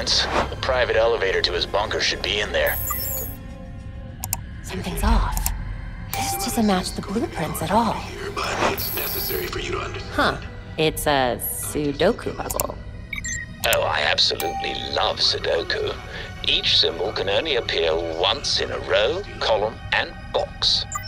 blueprints. The private elevator to his bunker should be in there. Something's off. This doesn't match the blueprints at all. But it's necessary for you to understand. Huh. It's a Sudoku puzzle. Oh, I absolutely love Sudoku. Each symbol can only appear once in a row, column, and box.